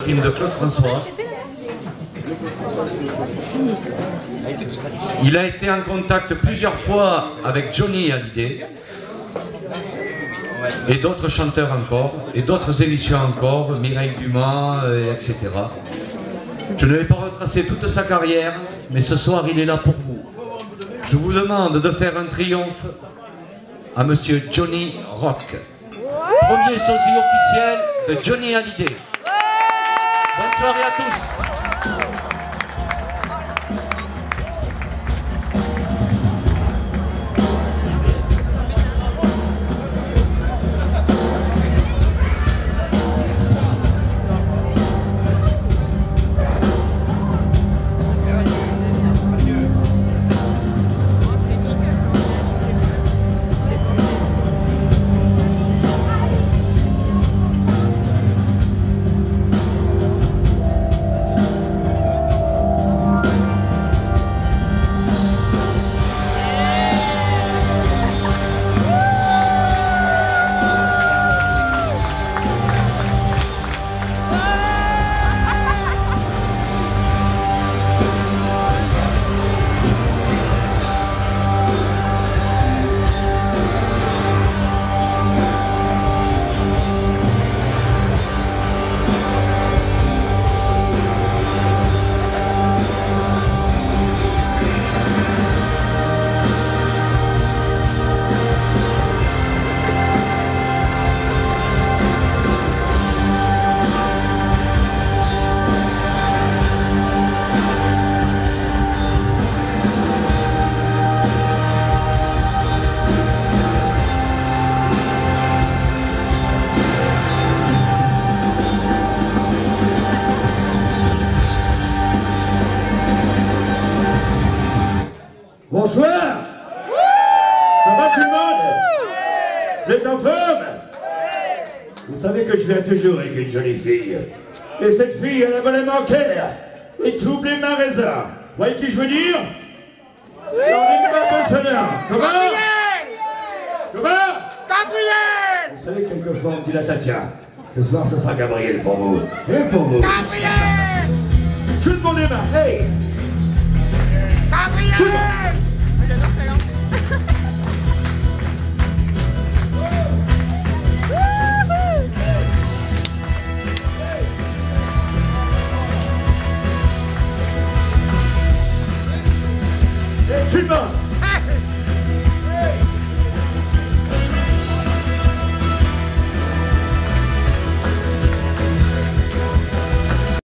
Film de Claude François. Il a été en contact plusieurs fois avec Johnny Hallyday et d'autres chanteurs encore, et d'autres émissions encore, Mireille Dumas, etc. Je ne vais pas retracer toute sa carrière, mais ce soir il est là pour vous. Je vous demande de faire un triomphe à Monsieur Johnny Rock. Premier sosie officiel de Johnny Hallyday. Bonne soirée à tous. Bonsoir. Ça va tout le monde? Vous êtes en forme? Vous savez que je viens toujours avec une jolie fille. Et cette fille, elle a vraiment cœur. Et tout les mains raisin. Vous voyez qui je veux dire? Comment? Comment? Gabriel! Vous savez, quelquefois on me dit la Tatia. Ce soir, ce sera Gabriel pour vous. Et pour vous. Gabriel! Tout le monde est mains. Hey! Gabriel! Tout le monde. J'adore ça, là.